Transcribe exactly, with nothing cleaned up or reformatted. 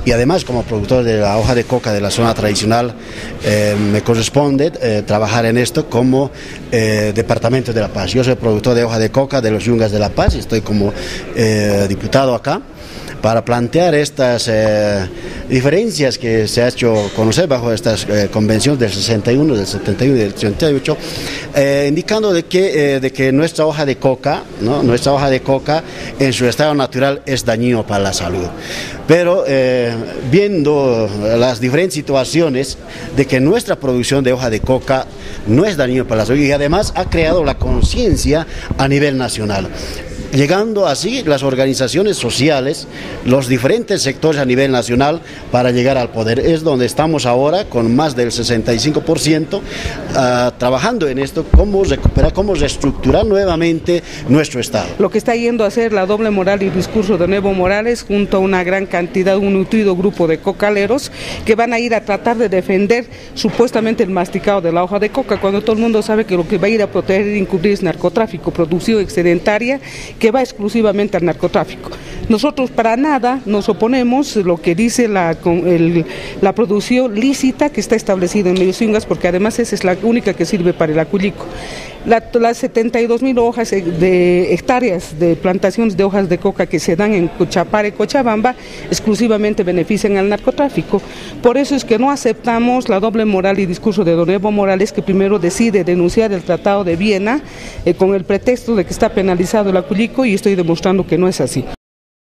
y además como productor de la hoja de coca de la zona tradicional eh, me corresponde eh, trabajar en esto como eh, Departamento de La Paz. Yo soy productor de hoja de coca de los Yungas de La Paz y estoy como eh, diputado acá para plantear estas eh, diferencias que se ha hecho conocer bajo estas eh, convenciones del sesenta y uno, del setenta y uno y del treinta y ocho, eh, indicando de que, eh, de que nuestra hoja de coca, ¿no? nuestra hoja de coca en su estado natural es dañino para la salud. Pero eh, viendo las diferentes situaciones de que nuestra producción de hoja de coca no es dañino para la salud y además ha creado la conciencia a nivel nacional, llegando así las organizaciones sociales, los diferentes sectores a nivel nacional para llegar al poder. Es donde estamos ahora con más del sesenta y cinco por ciento uh, trabajando en esto, cómo recuperar, cómo reestructurar nuevamente nuestro Estado. Lo que está yendo a hacer la doble moral y discurso de Evo Morales junto a una gran cantidad, un nutrido grupo de cocaleros que van a ir a tratar de defender supuestamente el masticado de la hoja de coca, cuando todo el mundo sabe que lo que va a ir a proteger y encubrir es narcotráfico, producción excedentaria que va exclusivamente al narcotráfico. Nosotros para nada nos oponemos lo que dice la, el, la producción lícita que está establecida en Medios Yungas, porque además esa es la única que sirve para el acullico. La, las setenta y dos mil hojas de hectáreas de plantaciones de hojas de coca que se dan en Cochapare y Cochabamba exclusivamente benefician al narcotráfico. Por eso es que no aceptamos la doble moral y discurso de don Evo Morales, que primero decide denunciar el Tratado de Viena eh, con el pretexto de que está penalizado el acullico, y estoy demostrando que no es así.